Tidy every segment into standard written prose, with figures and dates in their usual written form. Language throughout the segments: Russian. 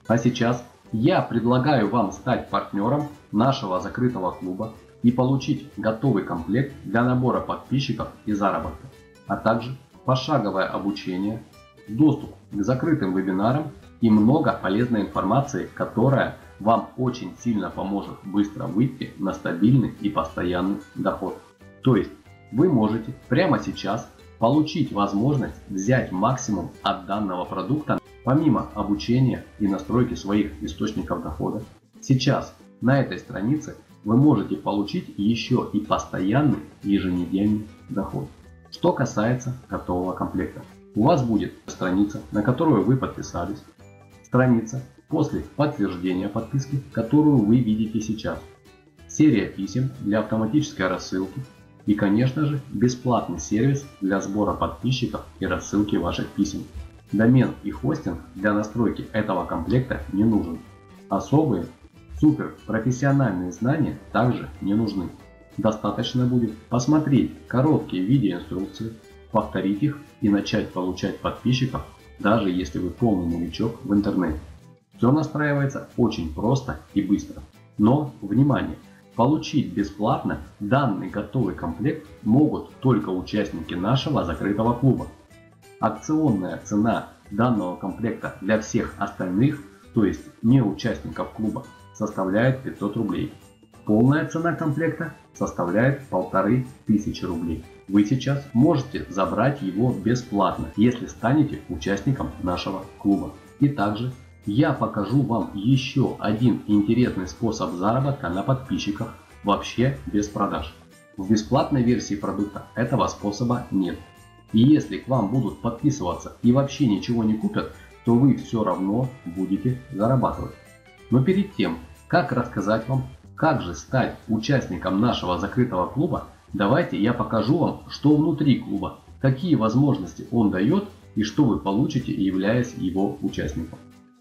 А сейчас я предлагаю вам стать партнером нашего закрытого клуба и получить готовый комплект для набора подписчиков и заработка, а также пошаговое обучение, доступ к закрытым вебинарам и много полезной информации, которая вам очень сильно поможет быстро выйти на стабильный и постоянный доход. То есть вы можете прямо сейчас получить возможность взять максимум от данного продукта. Помимо обучения и настройки своих источников дохода, сейчас на этой странице вы можете получить еще и постоянный еженедельный доход. Что касается готового комплекта, у вас будет страница, на которую вы подписались, страница после подтверждения подписки, которую вы видите сейчас, серия писем для автоматической рассылки и, конечно же, бесплатный сервис для сбора подписчиков и рассылки ваших писем. Домен и хостинг для настройки этого комплекта не нужен. Особые супер профессиональные знания также не нужны. Достаточно будет посмотреть короткие видеоинструкции, повторить их и начать получать подписчиков, даже если вы полный новичок в интернете. Все настраивается очень просто и быстро. Но, внимание! Получить бесплатно данный готовый комплект могут только участники нашего закрытого клуба. Акционная цена данного комплекта для всех остальных, то есть не участников клуба, составляет 500 рублей. Полная цена комплекта составляет 1500 рублей. Вы сейчас можете забрать его бесплатно, если станете участником нашего клуба. И также я покажу вам еще один интересный способ заработка на подписчиках вообще без продаж. В бесплатной версии продукта этого способа нет. И если к вам будут подписываться и вообще ничего не купят, то вы все равно будете зарабатывать. Но перед тем, как рассказать вам, как же стать участником нашего закрытого клуба, давайте я покажу вам, что внутри клуба, какие возможности он дает и что вы получите, являясь его участником.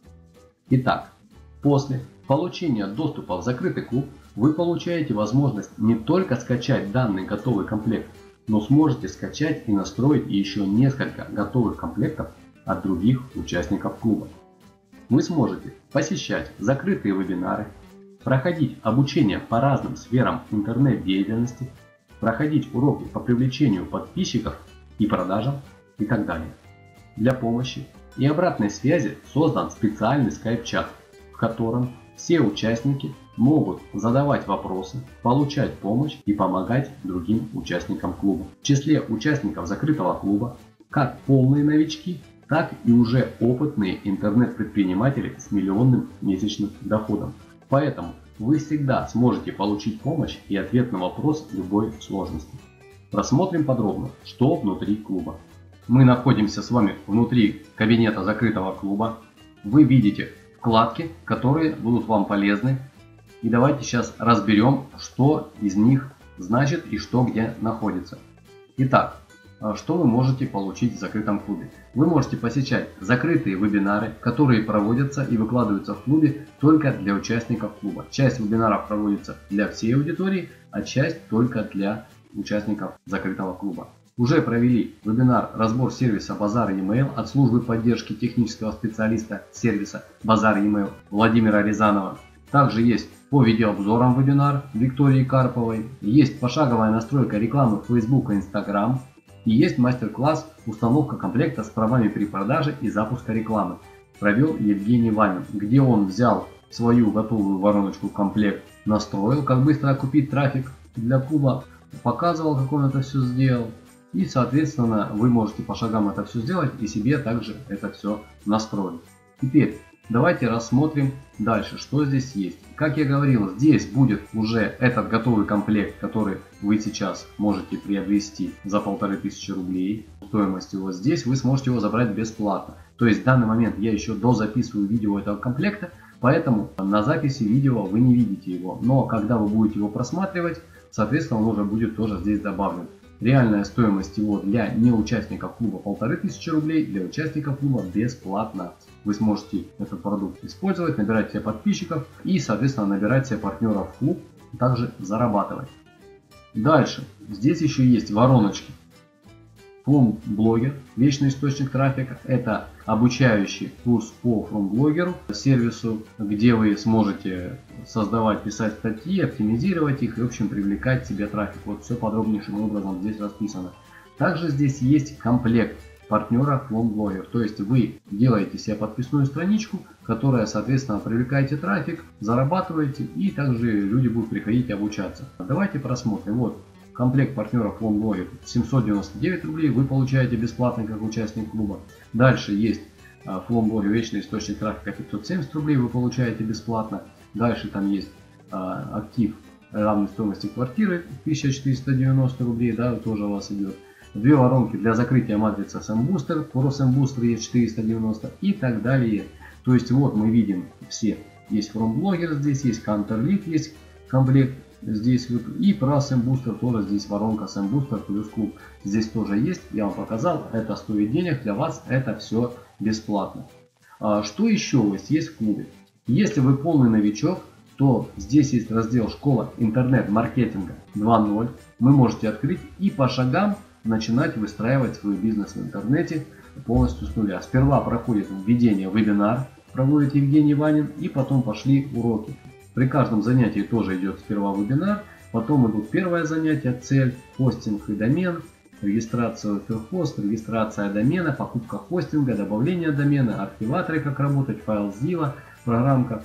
Итак, после получения доступа в закрытый клуб вы получаете возможность не только скачать данный готовый комплект, но сможете скачать и настроить еще несколько готовых комплектов от других участников клуба. Вы сможете посещать закрытые вебинары, проходить обучение по разным сферам интернет-деятельности, проходить уроки по привлечению подписчиков и продажам и так далее. Для помощи и обратной связи создан специальный скайп-чат, в котором все участники могут задавать вопросы, получать помощь и помогать другим участникам клуба. В числе участников закрытого клуба как полные новички, так и уже опытные интернет-предприниматели с миллионным месячным доходом. Поэтому вы всегда сможете получить помощь и ответ на вопрос любой сложности. Рассмотрим подробно, что внутри клуба. Мы находимся с вами внутри кабинета закрытого клуба. Вы видите вкладки, которые будут вам полезны. И давайте сейчас разберем, что из них значит и что где находится. Итак, что вы можете получить в закрытом клубе? Вы можете посещать закрытые вебинары, которые проводятся и выкладываются в клубе только для участников клуба. Часть вебинаров проводится для всей аудитории, а часть только для участников закрытого клуба. Уже провели вебинар «Разбор сервиса Базар E-mail» от службы поддержки технического специалиста сервиса Базар E-mail Владимира Рязанова. Также есть по видеообзорам вебинар Виктории Карповой, есть пошаговая настройка рекламы Facebook и Instagram, и есть мастер-класс «Установка комплекта с правами при продаже и запуска рекламы». Провел Евгений Ванин, где он взял свою готовую вороночку комплект, настроил, как быстро купить трафик для клуба, показывал, как он это все сделал. И, соответственно, вы можете по шагам это все сделать и себе также это все настроить. Теперь давайте рассмотрим дальше, что здесь есть. Как я говорил, здесь будет уже этот готовый комплект, который вы сейчас можете приобрести за 1500 рублей. Стоимость его здесь, вы сможете его забрать бесплатно. То есть в данный момент я еще дозаписываю видео этого комплекта, поэтому на записи видео вы не видите его. Но когда вы будете его просматривать, соответственно, он уже будет тоже здесь добавлен. Реальная стоимость его для неучастников клуба 1500 рублей, для участников клуба бесплатно. Вы сможете этот продукт использовать, набирать себе подписчиков и, соответственно, набирать себе партнеров в клуб, также зарабатывать. Дальше, здесь еще есть вороночки. FromBlogger, вечный источник трафика. Это обучающий курс по FromBlogger, сервису, где вы сможете создавать, писать статьи, оптимизировать их и, в общем, привлекать к себе трафик. Вот все подробнейшим образом здесь расписано. Также здесь есть комплект партнера FromBlogger. То есть вы делаете себе подписную страничку, которая, соответственно, привлекаете трафик, зарабатываете, и также люди будут приходить и обучаться. Давайте просмотрим. Вот комплект партнеров FromBlogger 799 рублей вы получаете бесплатно как участник клуба. Дальше есть FromBlogger вечный источник трафика 570 рублей вы получаете бесплатно. Дальше там есть актив равной стоимости квартиры 1490 рублей, да, тоже у вас идет. Две воронки для закрытия матрицы SEM-Booster, по SEM-Booster есть 490 и так далее. То есть вот мы видим все. Есть FromBlogger, здесь есть CounterLead, есть комплект. Здесь вот и про SEM-Booster тоже здесь воронка SEM-Booster плюс клуб. Здесь тоже есть, я вам показал, это стоит денег, для вас это все бесплатно. Что еще у вас есть в клубе? Если вы полный новичок, то здесь есть раздел «Школа интернет-маркетинга 2.0». Вы можете открыть и по шагам начинать выстраивать свой бизнес в интернете полностью с нуля. Сперва проходит введение вебинар, проводит Евгений Ванин, и потом пошли уроки. При каждом занятии тоже идет сперва вебинар, потом идут первое занятие, цель, хостинг и домен, регистрация Superhost, регистрация домена, покупка хостинга, добавление домена, архиваторы, как работать, файл Zilla, программка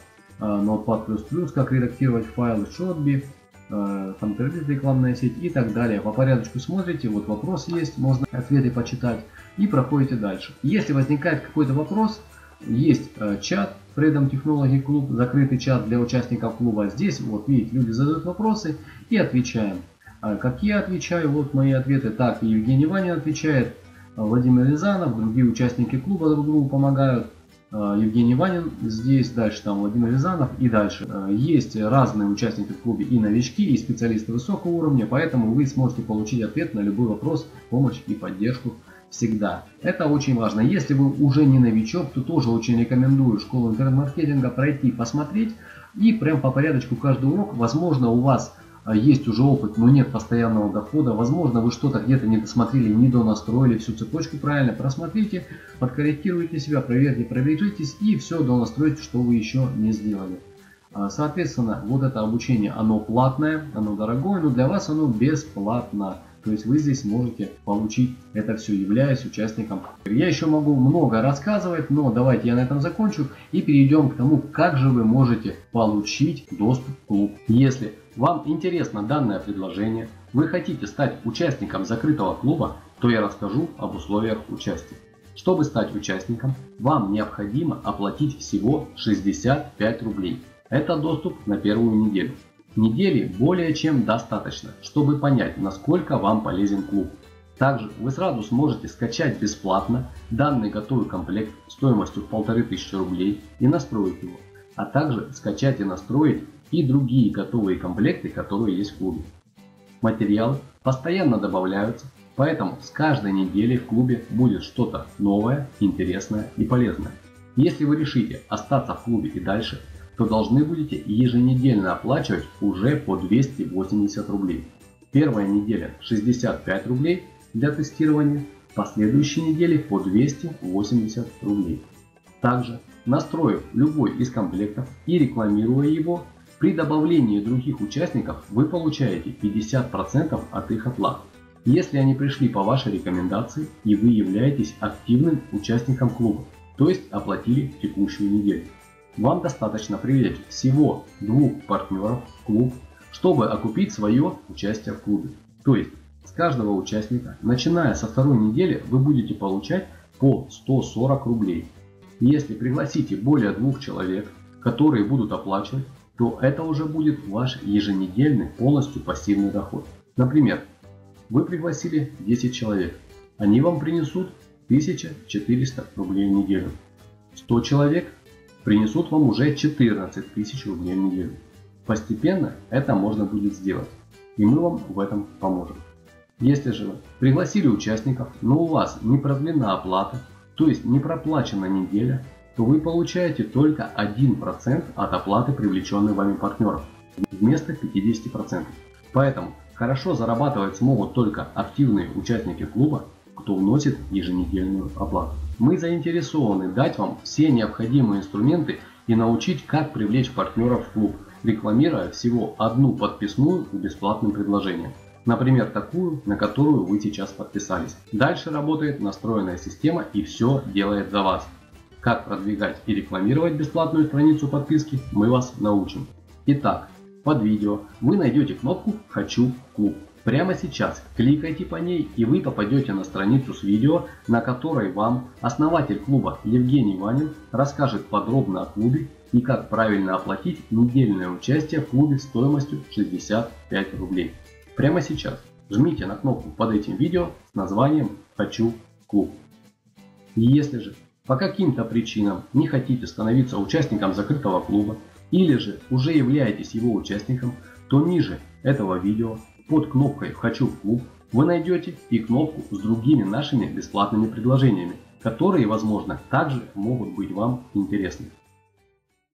Notepad++, как редактировать файлы Shotbee, Internet рекламная сеть и так далее. По порядочку смотрите, вот вопрос есть, можно ответы почитать и проходите дальше. Если возникает какой-то вопрос, есть чат Freedom Technology Club, закрытый чат для участников клуба. Здесь вот видите, люди задают вопросы и отвечаем. Как я отвечаю, вот мои ответы, так и Евгений Ванин отвечает, Владимир Рязанов, другие участники клуба друг другу помогают. Евгений Ванин здесь, дальше там Владимир Рязанов и дальше. Есть разные участники в клубе, и новички, и специалисты высокого уровня, поэтому вы сможете получить ответ на любой вопрос, помощь и поддержку всегда. Это очень важно. Если вы уже не новичок, то тоже очень рекомендую школу интернет-маркетинга пройти, посмотреть и прям по порядочку каждый урок. Возможно, у вас есть уже опыт, но нет постоянного дохода. Возможно, вы что-то где-то не досмотрели, не донастроили всю цепочку правильно. Просмотрите, подкорректируйте себя, проверьте, пробежитесь и все донастройте, что вы еще не сделали. Соответственно, вот это обучение, оно платное, оно дорогое, но для вас оно бесплатно. То есть вы здесь можете получить это все, являясь участником. Я еще могу много рассказывать, но давайте я на этом закончу и перейдем к тому, как же вы можете получить доступ в клуб. Если вам интересно данное предложение, вы хотите стать участником закрытого клуба, то я расскажу об условиях участия. Чтобы стать участником, вам необходимо оплатить всего 65 рублей. Это доступ на первую неделю. Недели более чем достаточно, чтобы понять, насколько вам полезен клуб. Также вы сразу сможете скачать бесплатно данный готовый комплект стоимостью в 1500 рублей и настроить его, а также скачать и настроить и другие готовые комплекты, которые есть в клубе. Материалы постоянно добавляются, поэтому с каждой недели в клубе будет что-то новое, интересное и полезное. Если вы решите остаться в клубе и дальше, то должны будете еженедельно оплачивать уже по 280 рублей. Первая неделя 65 рублей для тестирования, последующие недели по 280 рублей. Также, настроив любой из комплектов и рекламируя его, при добавлении других участников вы получаете 50% от их оплат, если они пришли по вашей рекомендации и вы являетесь активным участником клуба, то есть оплатили текущую неделю. Вам достаточно привлечь всего 2 партнеров в клуб, чтобы окупить свое участие в клубе. То есть с каждого участника, начиная со второй недели, вы будете получать по 140 рублей. Если пригласите более 2 человек, которые будут оплачивать, то это уже будет ваш еженедельный полностью пассивный доход. Например, вы пригласили 10 человек, они вам принесут 1400 рублей в неделю. 100 человек принесут вам уже 14 тысяч рублей в неделю. Постепенно это можно будет сделать, и мы вам в этом поможем. Если же вы пригласили участников, но у вас не продлена оплата, то есть не проплачена неделя, то вы получаете только 1% от оплаты привлеченных вами партнеров, вместо 50%. Поэтому хорошо зарабатывать смогут только активные участники клуба, кто вносит еженедельную оплату. Мы заинтересованы дать вам все необходимые инструменты и научить, как привлечь партнеров в клуб, рекламируя всего одну подписную с бесплатным предложением. Например, такую, на которую вы сейчас подписались. Дальше работает настроенная система и все делает за вас. Как продвигать и рекламировать бесплатную страницу подписки, мы вас научим. Итак, под видео вы найдете кнопку «Хочу в клуб». Прямо сейчас кликайте по ней, и вы попадете на страницу с видео, на которой вам основатель клуба Евгений Ванин расскажет подробно о клубе и как правильно оплатить недельное участие в клубе стоимостью 65 рублей. Прямо сейчас жмите на кнопку под этим видео с названием «Хочу в клуб». И если же по каким-то причинам не хотите становиться участником закрытого клуба или же уже являетесь его участником, то ниже этого видео под кнопкой «Хочу в клуб» вы найдете и кнопку с другими нашими бесплатными предложениями, которые, возможно, также могут быть вам интересны.